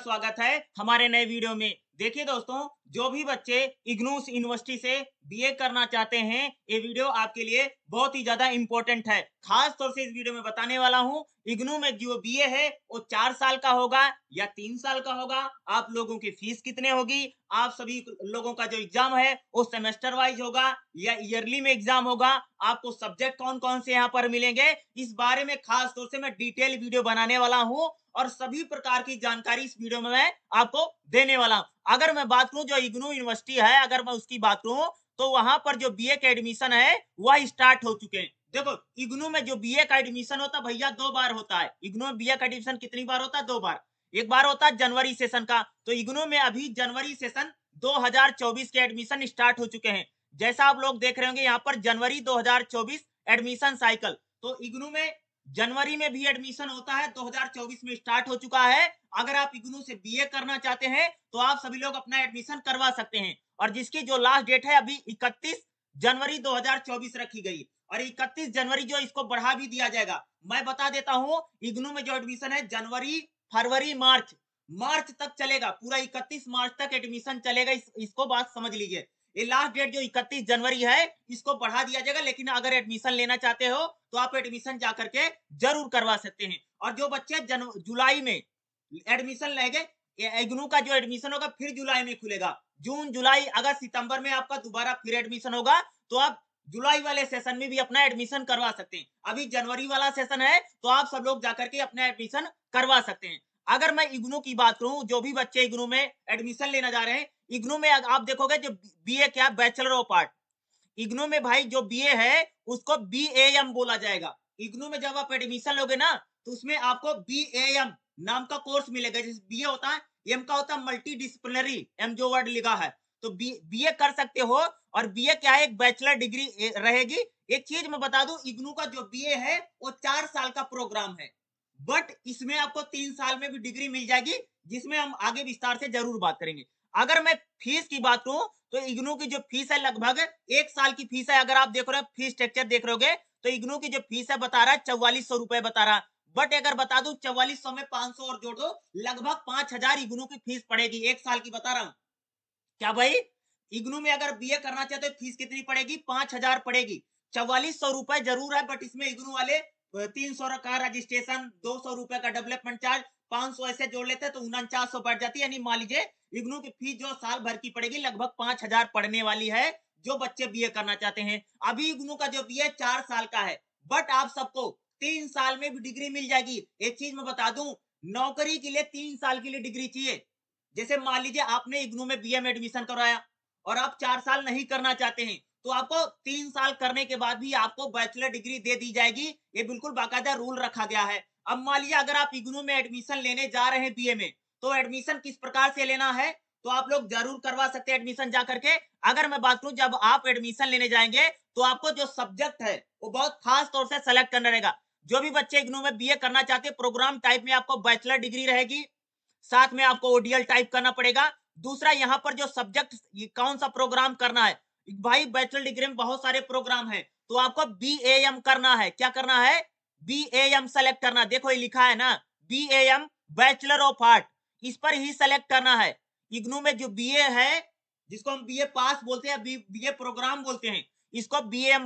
स्वागत है हमारे नए वीडियो में। देखिए दोस्तों, जो भी बच्चे इग्नू यूनिवर्सिटी से बीए करना चाहते हैं, ये वीडियो आपके लिए बहुत ही ज्यादा इंपॉर्टेंट है। खास तौर से इस वीडियो में बताने वाला हूँ, इग्नू में जो बीए है वो 4 साल का होगा या 3 साल का होगा, आप लोगों की फीस कितने होगी, आप सभी लोगों का जो एग्जाम है वो सेमेस्टर वाइज होगा या ईयरली में एग्जाम होगा, आपको सब्जेक्ट कौन कौन से यहाँ पर मिलेंगे, इस बारे में खास तौर से मैं डिटेल वीडियो बनाने वाला हूँ और सभी प्रकार की जानकारी इस वीडियो में मैं आपको देने वाला हूं। अगर मैं बात करूं जो इग्नू यूनिवर्सिटी है, अगर मैं उसकी बात करूं तो वहां पर जो बीए का एडमिशन है वह स्टार्ट हो चुके हैं। देखो, इग्नू में जो बीए का एडमिशन होता है भैया 2 बार होता है। इग्नू में बीए का एडमिशन कितनी बार होता है? 2 बार। एक बार होता है जनवरी सेशन का, तो इग्नू में अभी जनवरी सेशन 2024 के एडमिशन स्टार्ट हो चुके हैं। जैसा आप लोग देख रहे होंगे यहाँ पर जनवरी 2024 एडमिशन साइकिल, तो इग्नू में जनवरी में भी एडमिशन होता है, 2024 में स्टार्ट हो चुका है। अगर आप इग्नू से बीए करना चाहते हैं तो आप सभी लोग अपना एडमिशन करवा सकते हैं और जिसकी जो लास्ट डेट है अभी 31 जनवरी 2024 रखी गई और 31 जनवरी जो इसको बढ़ा भी दिया जाएगा। मैं बता देता हूं, इग्नू में जो एडमिशन है जनवरी फरवरी मार्च तक चलेगा, पूरा 31 मार्च तक एडमिशन चलेगा। इसको बात समझ लीजिए। ये लास्ट डेट जो 31 जनवरी है इसको बढ़ा दिया जाएगा, लेकिन अगर एडमिशन लेना चाहते हो तो आप एडमिशन जा करके जरूर करवा सकते हैं। और जो बच्चे जुलाई में एडमिशन लेंगे, इग्नू का जो एडमिशन होगा फिर जुलाई में खुलेगा। जून जुलाई अगस्त सितंबर में आपका दोबारा फिर एडमिशन होगा, तो आप जुलाई वाले सेशन में भी अपना एडमिशन करवा सकते हैं। अभी जनवरी वाला सेशन है तो आप सब लोग जाकर के अपना एडमिशन करवा सकते हैं। अगर मैं इग्नू की बात करूं, जो भी बच्चे इग्नू में एडमिशन लेना जा रहे हैं, इग्नू में आप देखोगे जो बीए क्या, बैचलर ऑफ आर्ट। इग्नू में भाई जो बीए है उसको बीएएम बोला जाएगा। इग्नू में जब आप एडमिशन लोगे ना तो उसमें आपको बीएएम नाम का कोर्स मिलेगा। जैसे बीए होता है, एम का होता है मल्टी डिसिप्लिनरी, एम जो वर्ड लिखा है, तो बीए कर सकते हो। और बीए क्या है, एक बैचलर डिग्री रहेगी। एक चीज मैं बता दूं, इग्नू का जो बीए है वो 4 साल का प्रोग्राम है, बट इसमें आपको 3 साल में भी डिग्री मिल जाएगी, जिसमें हम आगे विस्तार से जरूर बात करेंगे। अगर मैं फीस की बात करूं तो इग्नू की जो फीस है लगभग 1 साल की फीस है। अगर आप देख रहे हो फीस स्ट्रक्चर देख रहे तो इग्नू की जो फीस है बता रहा है 4400 रुपए बता रहा है। बट अगर बता दूं 4400 में 500 और जोड़ दो, लगभग 5000 इग्नू की फीस पड़ेगी, 1 साल की बता रहा हूं। क्या भाई, इग्नू में अगर बीए करना चाहते हो फीस कितनी पड़ेगी? 5000 पड़ेगी। 4400 रुपए जरूर है, बट इसमें इग्नू वाले 300 का रजिस्ट्रेशन, 200 रुपए का डेवलपमेंट चार्ज, 500 ऐसे जोड़ लेते हैं तो 4900 बढ़ जाती है। यानी मान लीजिए इग्नू की फीस जो साल भर की पड़ेगी लगभग 5000 पड़ने वाली है, जो बच्चे बीए करना चाहते हैं। अभी इग्नू का जो बीए 4 साल का है, बट आप सबको 3 साल में भी डिग्री मिल जाएगी। एक चीज मैं बता दूं, नौकरी के लिए 3 साल के लिए डिग्री चाहिए। जैसे मान लीजिए आपने इग्नू में बीए में एडमिशन करवाया और आप 4 साल नहीं करना चाहते हैं, तो आपको 3 साल करने के बाद भी आपको बैचलर डिग्री दे दी जाएगी। ये बिल्कुल बाकायदा रूल रखा गया है। अब मान लीजिए अगर आप इग्नू में एडमिशन लेने जा रहे हैं बीए में, तो एडमिशन किस प्रकार से लेना है तो आप लोग जरूर करवा सकते हैं एडमिशन जा करके। अगर मैं बात करूं, जब आप एडमिशन लेने जाएंगे तो आपको जो सब्जेक्ट है वो बहुत खास तौर से सेलेक्ट करना रहेगा। जो भी बच्चे इग्नू में बीए करना चाहते हैं, प्रोग्राम टाइप में आपको बैचलर डिग्री रहेगी, साथ में आपको ओडीएल टाइप करना पड़ेगा। दूसरा, यहाँ पर जो सब्जेक्ट कौन सा प्रोग्राम करना है, भाई बैचलर डिग्री में बहुत सारे प्रोग्राम है, तो आपको बीएएम करना है। क्या करना है? बीएएम सेलेक्ट करना। देखो ये लिखा है ना, बीएएम बैचलर ऑफ आर्ट, इस पर ही सेलेक्ट करना है। इग्नू में जो बीए है, जिसको हम बीए पास बोलते हैं, बीए प्रोग्राम बोलते हैं, इसको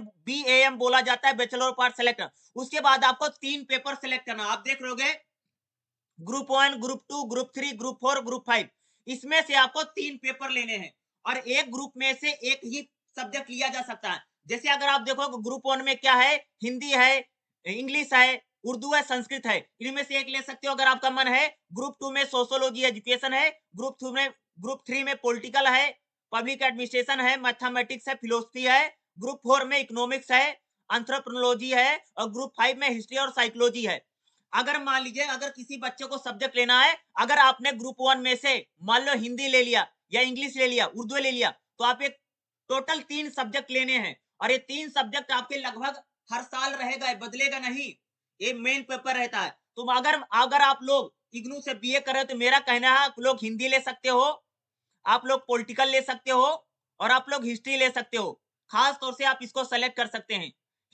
बीएएम बोला जाता है, बैचलर ऑफ आर्ट सेलेक्ट। उसके बाद आपको 3 पेपर सेलेक्ट करना। आप देख रहे group 1, group 2, group 3, group 4, group 5, इसमें से आपको 3 पेपर लेने हैं और एक ग्रुप में से एक ही सब्जेक्ट लिया जा सकता है। जैसे अगर आप देखो ग्रुप 1 में क्या है, हिंदी है, इंग्लिश है, उर्दू है, संस्कृत है, इनमें से एक ले सकते हो अगर आपका मन है। ग्रुप 2 में सोशियोलॉजी एजुकेशन है, ग्रुप 3 में पॉलिटिकल है, पब्लिक एडमिनिस्ट्रेशन है, मैथमेटिक्स है, फिलोसफी है, ग्रुप 4 में इकोनॉमिक्स है, एंथ्रोपोलॉजी है और ग्रुप 5 में हिस्ट्री और साइकोलॉजी है। अगर मान लीजिए अगर किसी बच्चे को सब्जेक्ट लेना है, अगर आपने ग्रुप 1 में से मान लो हिंदी ले लिया या इंग्लिश ले लिया, उर्दू ले लिया, तो आप एक टोटल 3 सब्जेक्ट लेने हैं और ये 3 सब्जेक्ट आपके लगभग हर साल रहेगा, बदलेगा नहीं। ये मेन पेपर रहता है। तो अगर अगर आप लोग इग्नू से बीए कर रहे हो तो मेरा कहना है आप लोग हिंदी ले सकते हो, आप लोग पॉलिटिकल ले सकते हो और आप लोग हिस्ट्री ले सकते हो। खास तौर से आप इसको सेलेक्ट कर सकते हैं।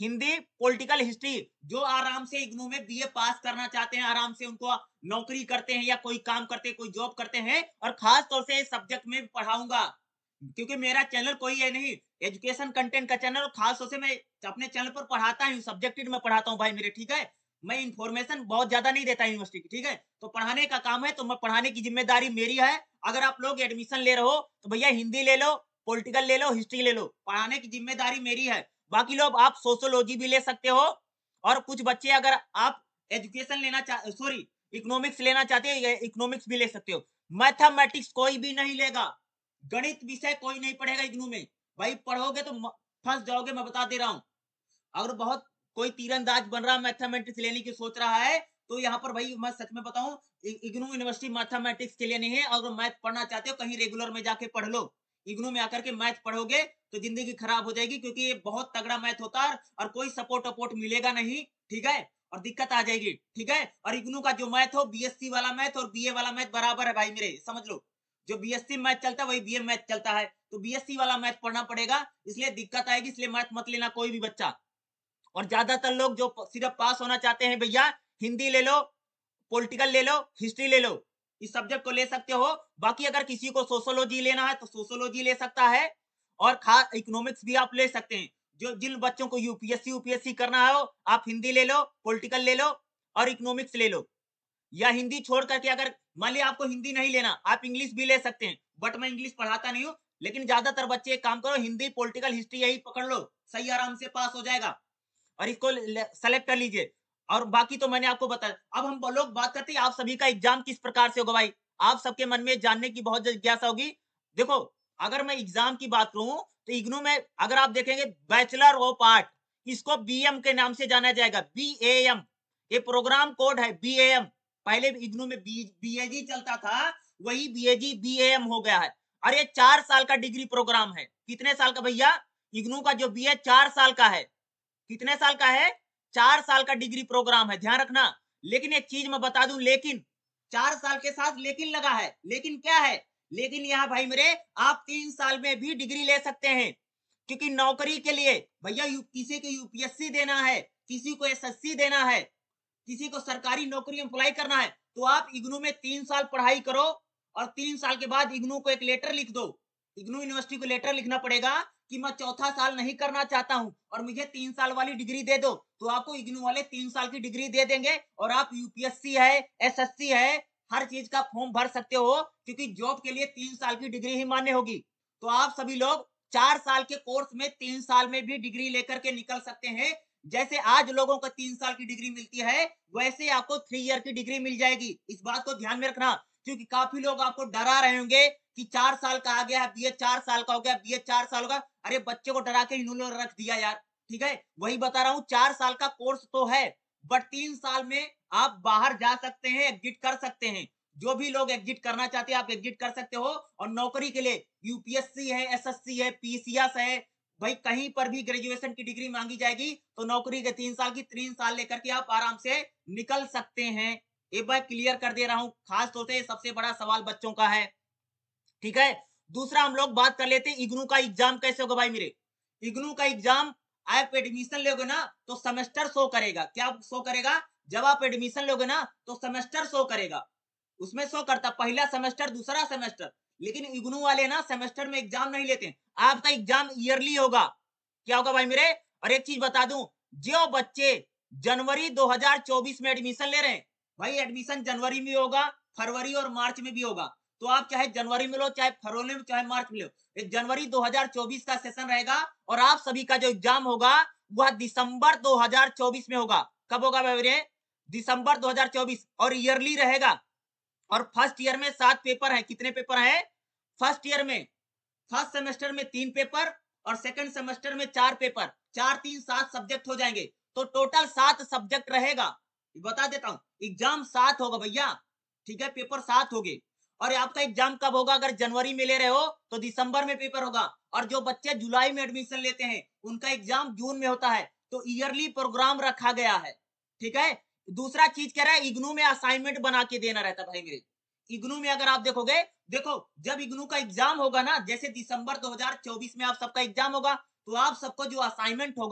हिंदी, पॉलिटिकल हिस्ट्री, जो आराम से इग्नू में बीए पास करना चाहते हैं, आराम से उनको नौकरी करते हैं या कोई काम करते हैं, कोई जॉब करते हैं, और खास तौर से इस सब्जेक्ट में पढ़ाऊंगा, क्योंकि मेरा चैनल कोई है नहीं, एजुकेशन कंटेंट का चैनल, और खास तौर से मैं अपने चैनल पर पढ़ाता हूँ, सब्जेक्टिव में पढ़ाता हूँ भाई मेरे, ठीक है। मैं इन्फॉर्मेशन बहुत ज्यादा नहीं देता यूनिवर्सिटी की, ठीक है। तो पढ़ाने का काम है, तो मैं पढ़ाने की जिम्मेदारी मेरी है। अगर आप लोग एडमिशन ले रहे हो तो भैया हिंदी ले लो, पॉलिटिकल ले लो, हिस्ट्री ले लो, पढ़ाने की जिम्मेदारी मेरी है। बाकी लोग आप सोशियोलॉजी भी ले सकते हो, और कुछ बच्चे अगर आप एजुकेशन लेना सॉरी इकोनॉमिक्स लेना चाहते हैं, इकोनॉमिक्स भी ले सकते हो। मैथमेटिक्स कोई भी नहीं लेगा, गणित विषय कोई नहीं पढ़ेगा इग्नू में। भाई पढ़ोगे तो फंस जाओगे, मैं बता दे रहा हूँ। अगर बहुत कोई तीरंदाज बन रहा, मैथमेटिक्स लेने की सोच रहा है, तो यहाँ पर भाई मैं सच में बताऊं, इग्नू यूनिवर्सिटी मैथमेटिक्स के लिए नहीं है। अगर मैथ पढ़ना चाहते हो कहीं रेगुलर में जाके पढ़ लो, इग्नू में आकर के मैथ पढ़ोगे तो जिंदगी खराब हो जाएगी, क्योंकि ये बहुत तगड़ा मैथ होता है और कोई सपोर्ट वपोर्ट मिलेगा नहीं, ठीक है, और दिक्कत आ जाएगी, ठीक है। और इग्नू का जो मैथ हो, बीएससी वाला मैथ और बीए वाला मैथ बराबर है भाई मेरे, समझ लो। जो बीएससी मैथ चलता है वही बीए मैथ चलता है, तो बीएससी वाला मैथ पढ़ना पड़ेगा, इसलिए दिक्कत आएगी, इसलिए मैथ मत लेना कोई भी बच्चा। और ज्यादातर लोग जो सिर्फ पास होना चाहते हैं, भैया हिंदी ले लो, पॉलिटिकल ले लो, हिस्ट्री ले लो, इस सब्जेक्ट को ले सकते हो। बाकी अगर किसी को सोशियोलॉजी लेना है तो सोशियोलॉजी ले सकता है, और खास इकोनॉमिक्स भी आप ले सकते हैं। जो जिन बच्चों को यूपीएससी यूपीएससी करना हो, आप हिंदी ले लो, पॉलिटिकल ले लो और इकोनॉमिक्स ले लो। या हिंदी छोड़ करके अगर मान लिया आपको हिंदी नहीं लेना, आप इंग्लिश भी ले सकते हैं, बट मैं इंग्लिश पढ़ाता नहीं हूँ। लेकिन ज्यादातर बच्चे एक काम करो, हिंदी पॉलिटिकल हिस्ट्री यही पकड़ लो, सही आराम से पास हो जाएगा, और इसको सेलेक्ट कर लीजिए। और बाकी तो मैंने आपको बताया। अब हम लोग बात करते हैं आप सभी का एग्जाम किस प्रकार से होगा भाई। आप सबके मन में जानने की बहुत जिज्ञासा होगी। देखो, अगर मैं एग्जाम की बात करूं तो इग्नू में अगर आप देखेंगे बैचलर ऑफ आर्ट, इसको बीएम के नाम से जाना जाएगा, बीएएम, ये प्रोग्राम कोड है बीएएम। पहले इग्नू में बीएजी चलता था, वही बीएजी बीएएम हो गया है। और ये 4 साल का डिग्री प्रोग्राम है। कितने साल का भैया? इग्नू का जो बीए 4 साल का है। कितने साल का है? 4 साल का डिग्री प्रोग्राम है, ध्यान रखना। लेकिन एक चीज मैं बता दूं, लेकिन 4 साल के साथ लेकिन लगा है। लेकिन क्या है? लेकिन यहाँ भाई मेरे, आप 3 साल में भी डिग्री ले सकते हैं, क्योंकि नौकरी के लिए भैया किसी को यूपीएससी देना है, किसी को एसएससी देना है, किसी को सरकारी नौकरी अप्लाई करना है, तो आप इग्नू में 3 साल पढ़ाई करो, और 3 साल के बाद इग्नू को एक लेटर लिख दो। इग्नू यूनिवर्सिटी को लेटर लिखना पड़ेगा कि मैं चौथा साल नहीं करना चाहता हूं और मुझे 3 साल वाली डिग्री दे दो, तो आपको इग्नू वाले 3 साल की डिग्री दे देंगे, और आप यूपीएससी है, एसएससी है, हर चीज का फॉर्म भर सकते हो, क्योंकि जॉब के लिए 3 साल की डिग्री ही मान्य होगी। तो आप सभी लोग 4 साल के कोर्स में 3 साल में भी डिग्री लेकर के निकल सकते हैं। जैसे आज लोगों को 3 साल की डिग्री मिलती है, वैसे आपको 3 ईयर की डिग्री मिल जाएगी। इस बात को ध्यान में रखना, क्योंकि काफी लोग आपको डरा रहे होंगे कि 4 साल का आ गया, बीए 4 साल का हो गया, बीए 4 साल होगा। अरे बच्चे को डरा के इन्होंने रख दिया यार, ठीक है। वही बता रहा हूँ, 4 साल का कोर्स तो है, बट 3 साल में आप बाहर जा सकते हैं, एग्जिट कर सकते हैं। जो भी लोग एग्जिट करना चाहते हैं आप एग्जिट कर सकते हो। और नौकरी के लिए यूपीएससी है, एसएससी है, पीसीएस है, भाई कहीं पर भी ग्रेजुएशन की डिग्री मांगी जाएगी, तो नौकरी के 3 साल की 3 साल लेकर के आप आराम से निकल सकते हैं। एक बार क्लियर कर दे रहा हूं, खास तौर से सबसे बड़ा सवाल बच्चों का है, ठीक है। दूसरा हम लोग बात कर लेते हैं इग्नू का एग्जाम कैसे होगा भाई मेरे। इग्नू का एग्जाम आप एडमिशन लोगे ना तो सेमेस्टर शो करेगा। क्या शो करेगा? जब आप एडमिशन लोगे ना तो सेमेस्टर शो करेगा, उसमें शो करता पहला सेमेस्टर, दूसरा सेमेस्टर। लेकिन इग्नू वाले ना सेमेस्टर में एग्जाम नहीं लेते, आपका एग्जाम ईयरली होगा। क्या होगा भाई मेरे? और एक चीज बता दूं, जो बच्चे जनवरी 2024 में एडमिशन ले रहे हैं, भाई एडमिशन जनवरी में होगा, फरवरी और मार्च में भी होगा। तो आप चाहे जनवरी में लो, चाहे फरवरी में, चाहे मार्च में लो, एक जनवरी 2024 का सेशन रहेगा, और आप सभी का जो एग्जाम होगा वह दिसंबर 2024 में होगा। कब होगा भाई मेरे? दिसंबर 2024, और ईयरली रहेगा। और फर्स्ट ईयर में 7 पेपर है। कितने पेपर है फर्स्ट ईयर में? फर्स्ट सेमेस्टर में 3 पेपर, और सेकंड सेमेस्टर में 4 पेपर, 4 3 7 सब्जेक्ट हो जाएंगे, तो टोटल 7 सब्जेक्ट रहेगा। बता देता हूं, एग्जाम 7 होगा भैया, ठीक है, पेपर 7 हो गए। और आपका एग्जाम कब होगा? अगर जनवरी में ले रहे हो तो दिसंबर में पेपर होगा, और जो बच्चे जुलाई में एडमिशन लेते हैं उनका एग्जाम जून में होता है। तो ईयरली प्रोग्राम रखा गया है, ठीक है। दूसरा चीज कह रहा है, इग्नू में असाइनमेंट बना के देना रहता है भाई मेरे। इग्नू में अगर आप देखोगे, देखो जब इग्नू का एग्जाम होगा ना, जैसे दिसंबर 2024 में आप सबका एग्जाम होगा, तो आप सबको जो असाइनमेंट होगा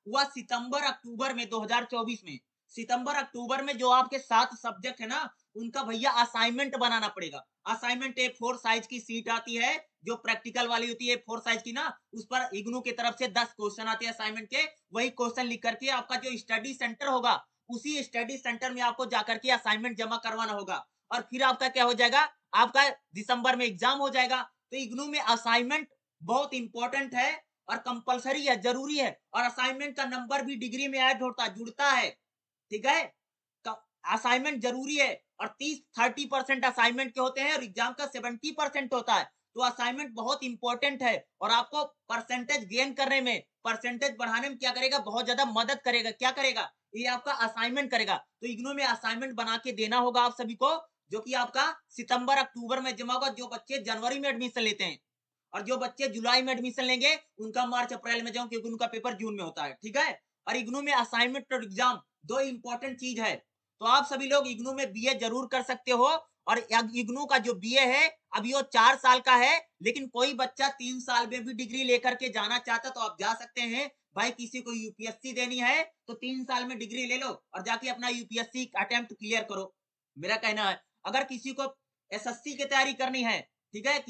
हुआ सितंबर अक्टूबर में 2024 में। सितंबर अक्टूबर में जो आपके 7 सब्जेक्ट है ना, उनका भैया असाइनमेंट बनाना पड़ेगा। असाइनमेंट A4 साइज की सीट आती है, जो प्रैक्टिकल वाली होती है A4 साइज की ना, उस पर इग्नू की तरफ से 10 क्वेश्चन आते हैं असाइनमेंट के। वही क्वेश्चन लिख करके आपका जो स्टडी सेंटर होगा, उसी स्टडी सेंटर में आपको जाकर के असाइनमेंट जमा करवाना होगा, और फिर आपका क्या हो जाएगा, आपका दिसंबर में एग्जाम हो जाएगा। तो इग्नू में असाइनमेंट बहुत इंपॉर्टेंट है और कंपलसरी है, जरूरी है, और असाइनमेंट का नंबर भी डिग्री में ऐड होता जुड़ता है, ठीक है। असाइनमेंट जरूरी है, और 30% असाइनमेंट के होते हैं और एग्जाम का 70% होता है। तो असाइनमेंट बहुत इंपॉर्टेंट है, और आपको परसेंटेज गेन करने में, परसेंटेज बढ़ाने में क्या करेगा, बहुत ज्यादा मदद करेगा। क्या करेगा, ये आपका असाइनमेंट करेगा। तो इग्नू में असाइनमेंट बना के देना होगा आप सभी को, जो कि आपका सितंबर अक्टूबर में जमा होगा। जो बच्चे जनवरी में एडमिशन लेते हैं, और जो बच्चे जुलाई में एडमिशन लेंगे, उनका मार्च अप्रैल में जाऊं, क्योंकि उनका पेपर जून में होता है, ठीक है। और इग्नू में असाइनमेंट और एग्जाम दो इंपॉर्टेंट चीज है। तो आप सभी लोग इग्नू में बीए जरूर कर सकते हो। और इग्नू का जो बीए है, अभी वो 4 साल का है, लेकिन कोई बच्चा 3 साल में भी डिग्री लेकर के जाना चाहता तो आप जा सकते हैं। भाई किसी को यूपीएससी देनी है तो 3 साल में डिग्री ले लो और जाके अपना यूपीएससी अटेम्प्ट क्लियर करो, मेरा कहना है। अगर किसी को एसएससी की तैयारी करनी है, ठीक है,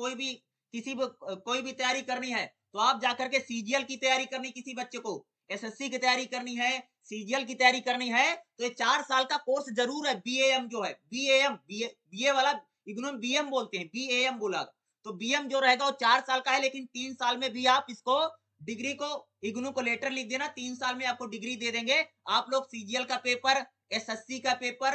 कोई भी तैयारी करनी है, तो आप जाकर के सीजीएल की तैयारी करनी, किसी बच्चे को एसएससी की तैयारी करनी है, सीजीएल की तैयारी करनी है, तो ये 4 साल का कोर्स जरूर है। बीएएम जो है, बीए वाला इग्नू में बीएम बोलते हैं, बीएएम बोला, तो बीएम जो रहेगा वो 4 साल का है, लेकिन 3 साल में भी आप इसको डिग्री को, इग्नू को लेटर लिख देना, 3 साल में आपको डिग्री दे देंगे। आप लोग सीजीएल का पेपर, एसएससी का पेपर,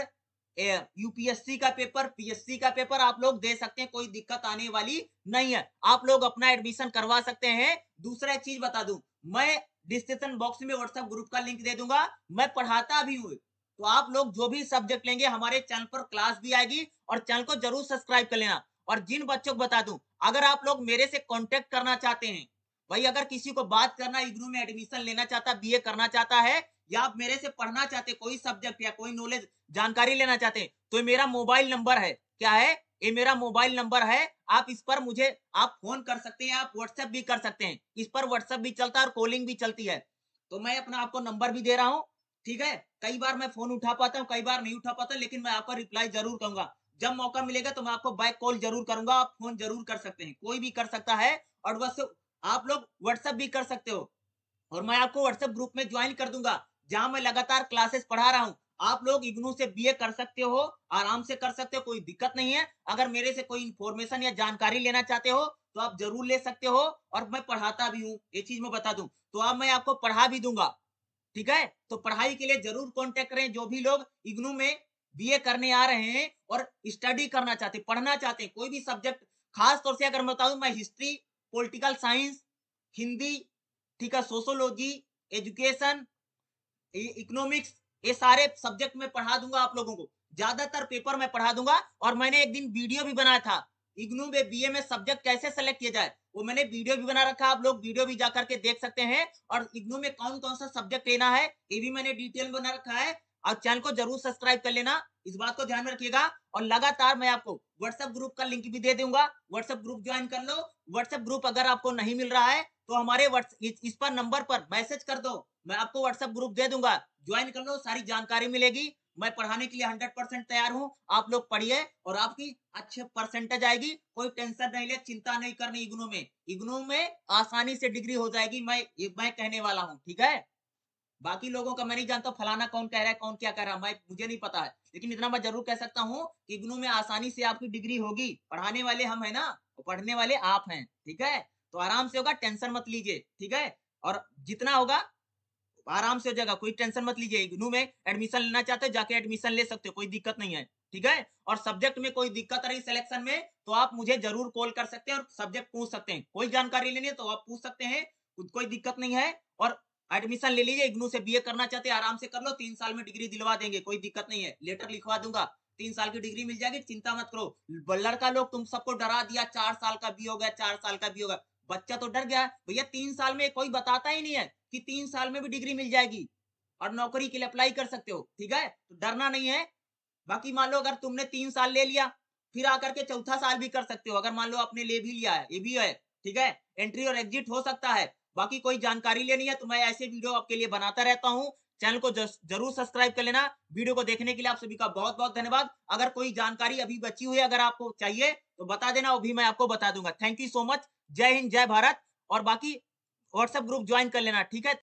यूपीएससी का पेपर, पीएससी का पेपर आप लोग दे सकते हैं, कोई दिक्कत आने वाली नहीं है। आप लोग अपना एडमिशन करवा सकते हैं। दूसरा एक चीज बता दूं, मैं डिस्क्रिप्शन बॉक्स में व्हाट्सएप ग्रुप का लिंक दे दूंगा, मैं पढ़ाता भी हूँ। तो आप लोग जो भी सब्जेक्ट लेंगे, हमारे चैनल पर क्लास भी आएगी, और चैनल को जरूर सब्सक्राइब कर लेना। और जिन बच्चों को बता दूं, अगर आप लोग मेरे से कांटेक्ट करना चाहते हैं, भाई अगर किसी को बात करना, इग्नू में एडमिशन लेना चाहता, बीए करना चाहता है, या आप मेरे से पढ़ना चाहते, कोई सब्जेक्ट या कोई नॉलेज जानकारी लेना चाहते हैं, तो मेरा मोबाइल नंबर है, क्या है, ये मेरा मोबाइल नंबर है। आप इस पर मुझे आप फोन कर सकते हैं, आप व्हाट्सएप भी कर सकते हैं, इस पर व्हाट्सएप भी चलता है और कॉलिंग भी चलती है। तो मैं अपना आपको नंबर भी दे रहा हूँ, ठीक है। कई बार मैं फोन उठा पाता हूँ, कई बार नहीं उठा पाता, लेकिन मैं आपका रिप्लाई जरूर करूंगा। जब मौका मिलेगा तो मैं आपको बैक कॉल जरूर करूंगा, आप फोन जरूर कर सकते हैं, कोई भी कर सकता है। और बस आप लोग व्हाट्सएप भी कर सकते हो, और मैं आपको व्हाट्सएप ग्रुप में ज्वाइन कर दूंगा, जहां मैं लगातार क्लासेस पढ़ा रहा हूं। आप लोग इग्नू से बीए कर सकते हो, आराम से कर सकते हो, कोई दिक्कत नहीं है। अगर मेरे से कोई इंफॉर्मेशन या जानकारी लेना चाहते हो तो आप जरूर ले सकते हो, और मैं पढ़ाता भी हूँ, ये चीज मैं बता दूं। तो अब मैं आपको पढ़ा भी दूंगा, ठीक है। तो पढ़ाई के लिए जरूर कांटेक्ट करें, जो भी लोग इग्नू में बीए करने आ रहे हैं और स्टडी करना चाहते, पढ़ना चाहते हैं, कोई भी सब्जेक्ट। खास तौर से अगर मैं बताऊं, मैं हिस्ट्री, पॉलिटिकल साइंस, हिंदी, ठीक है, सोशोलॉजी, एजुकेशन, इकोनॉमिक्स, ये सारे सब्जेक्ट में पढ़ा दूंगा आप लोगों को। ज्यादातर पेपर में पढ़ा दूंगा। और मैंने एक दिन वीडियो भी बनाया था, इग्नू में बीए में सब्जेक्ट कैसे सेलेक्ट किया जाए, वो मैंने वीडियो भी बना रखा, आप लोग वीडियो भी जा करके देख सकते हैं। और इग्नू में कौन कौन सा सब्जेक्ट लेना है, ये भी मैंने डिटेल बना रखा है। और चैनल को जरूर सब्सक्राइब कर लेना, इस बात को ध्यान में रखिएगा। और लगातार मैं आपको व्हाट्सएप ग्रुप का लिंक भी दे दूंगा, व्हाट्सएप ग्रुप ज्वाइन कर लो। व्हाट्सएप ग्रुप अगर आपको नहीं मिल रहा है, तो हमारे इस पर नंबर पर मैसेज कर दो, मैं आपको व्हाट्सएप ग्रुप दे दूंगा, ज्वाइन कर लो, सारी जानकारी मिलेगी। मैं पढ़ाने के लिए 100% तैयार हूँ, आप लोग पढ़िए और आपकी अच्छे परसेंटेज आएगी। कोई टेंशन नहीं ले, चिंता नहीं करनी। इग्नू में आसानी से डिग्री हो जाएगी, मैं कहने वाला हूँ, ठीक है। बाकी लोगों का मैं नहीं जानता, फलाना कौन कह रहा है, कौन क्या कह रहा है, मैं मुझे नहीं पता है, लेकिन इतना मैं जरूर कह सकता हूँ कि इग्नू में आसानी से आपकी डिग्री होगी। पढ़ाने वाले हम है ना, और पढ़ने वाले आप हैं, ठीक है। तो आराम से होगा, टेंशन मत लीजिए, ठीक है। और जितना होगा आराम से हो जाएगा, कोई टेंशन मत लीजिए। इग्नू में एडमिशन लेना चाहते हो, जाके एडमिशन ले सकते हो, कोई दिक्कत नहीं है, ठीक है। और सब्जेक्ट में कोई दिक्कत रही सिलेक्शन में, तो आप मुझे जरूर कॉल कर सकते हैं और सब्जेक्ट पूछ सकते हैं। कोई जानकारी लेनी है तो आप पूछ सकते हैं, कोई दिक्कत नहीं है। और एडमिशन ले लीजिए, इग्नू से बीए करना चाहते हैं आराम से कर लो, 3 साल में डिग्री दिलवा देंगे, कोई दिक्कत नहीं है, लेटर लिखवा दूंगा, 3 साल की डिग्री मिल जाएगी, चिंता मत करो। लड़का लोग तुम सबको डरा दिया, 4 साल का भी हो गया, 4 साल का भी होगा, बच्चा तो डर गया भैया। 3 साल में कोई बताता ही नहीं है कि 3 साल में भी डिग्री मिल जाएगी और नौकरी के लिए अप्लाई कर सकते हो, ठीक है। तो डरना नहीं है। बाकी मान लो अगर तुमने 3 साल ले लिया, फिर आकर के चौथा साल भी कर सकते हो, अगर मान लो आपने ले भी लिया है, ये भी है, ठीक है। एंट्री और एग्जिट हो सकता है। बाकी कोई जानकारी लेनी है तो मैं ऐसे वीडियो आपके लिए बनाता रहता हूँ। चैनल को जरूर सब्सक्राइब कर लेना। वीडियो को देखने के लिए आप सभी का बहुत बहुत धन्यवाद। अगर कोई जानकारी अभी बची हुई है, अगर आपको चाहिए तो बता देना, वो भी मैं आपको बता दूंगा। Thank you so much. जय हिंद, जय भारत। और बाकी व्हाट्सएप ग्रुप ज्वाइन कर लेना, ठीक है।